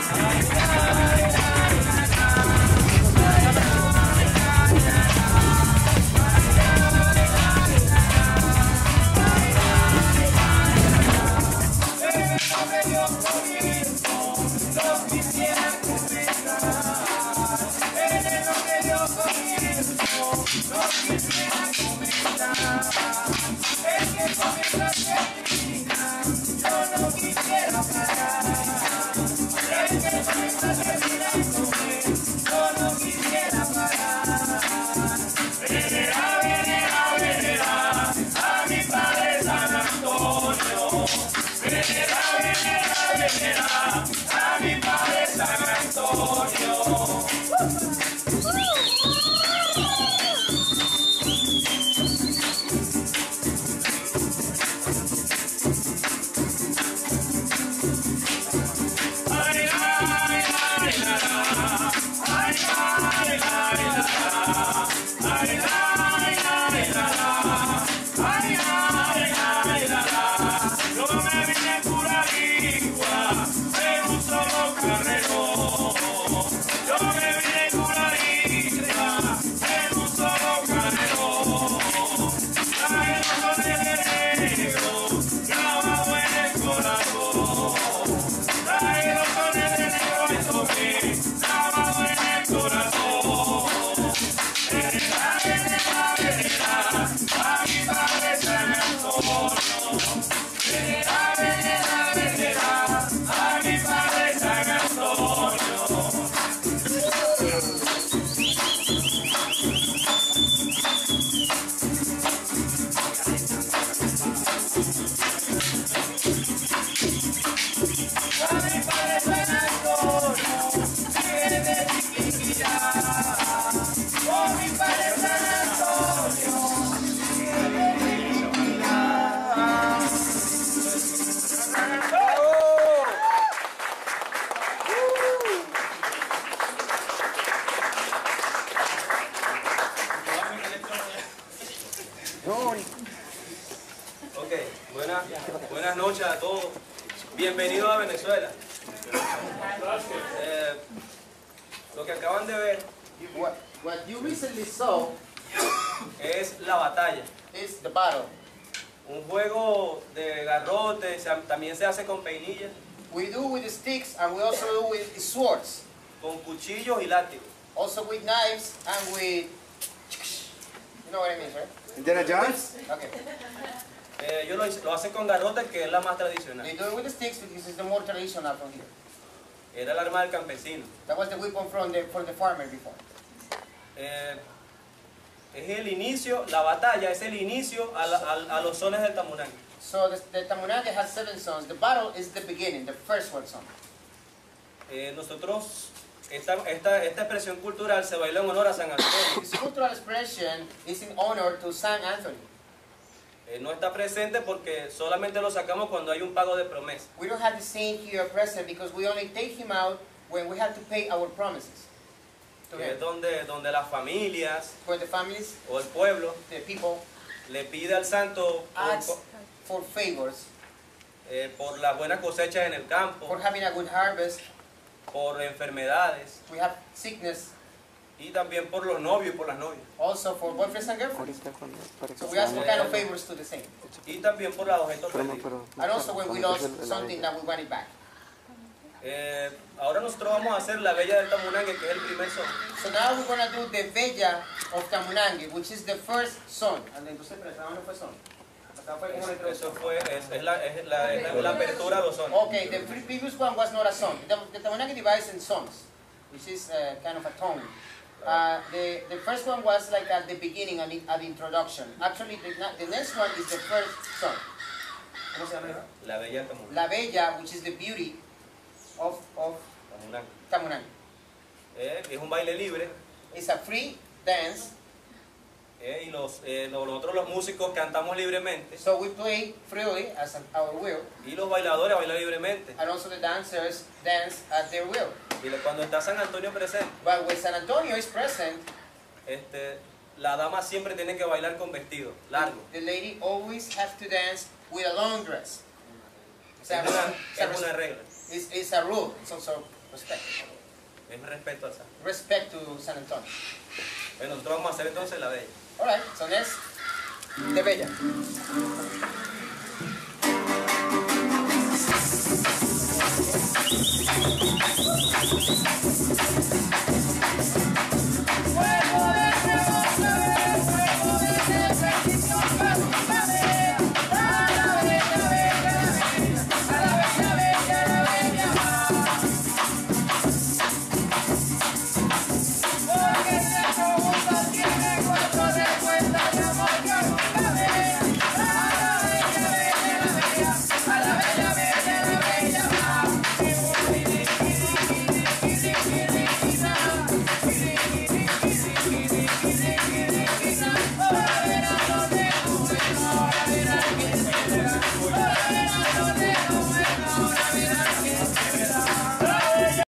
Buenas noches a todos. Bienvenidos a Venezuela. Lo que acaban de ver What you recently saw es la batalla. is the battle. Un juego de garrote, también se hace con peinillas, We do with sticks and we also do with swords. con cuchillos y látigos. Also with knives and with... You know what I mean, right? Indiana Jones? Okay. Ellos lo hacen con garrote, que es la más tradicional. They do it with the sticks because it's the more traditional from here. Era el arma del campesino. That was the weapon for the farmer before. Es el inicio, la batalla es el inicio a los sones del tamunangue. So the Tamunangue has 7 sons. The battle is the beginning, the first one song. Nosotros, esta expresión cultural se bailó en honor a San Antonio. This cultural expression is in honor to Saint Anthony. No está presente porque solamente lo sacamos cuando hay un pago de promesa. We don't have the saint here present because we only take him out when we have to pay our promises. Que es donde las familias Where the families, o el pueblo the people, le pide al santo ask for favors, por las buenas cosechas en el for campo, having a good harvest. por enfermedades We have sickness, y también por los novios y por las novias. also for boyfriends and girlfriends. So we ask what kind of favors to the saint. Y también por los objetos perdidos. And also when we lost something that we want it back. Ahora nosotros vamos a hacer la Bella del Tamunangue, que es el primer son. So now we're going to do the Bella of Tamunangue, which is the first song. And entonces, pero ¿esa no fue son? Eso fue, es la apertura de los sones. Okay, the previous one was not a song. The Tamunangue divides in songs, which is kind of a tone. The first one was like at the beginning, at the introduction. Actually, the next one is the first song. ¿Cómo se llama? La Bella del Tamunangue. La Bella, which is the beauty of Tamunangue. Es un baile libre. It's a free dance. Y nosotros los músicos cantamos libremente. So we play freely as our will. Y los bailadores bailan libremente. And also the dancers dance at their will. Y cuando está San Antonio presente, But when San Antonio is present, la dama siempre tiene que bailar con vestido largo. the lady always has to dance with a long dress. Es una regla. It's a rule. It's also respect. Es respeto al San. Respect to San Antonio. Bueno, nosotros vamos a hacer entonces la bella. Alright, so next, the Bella.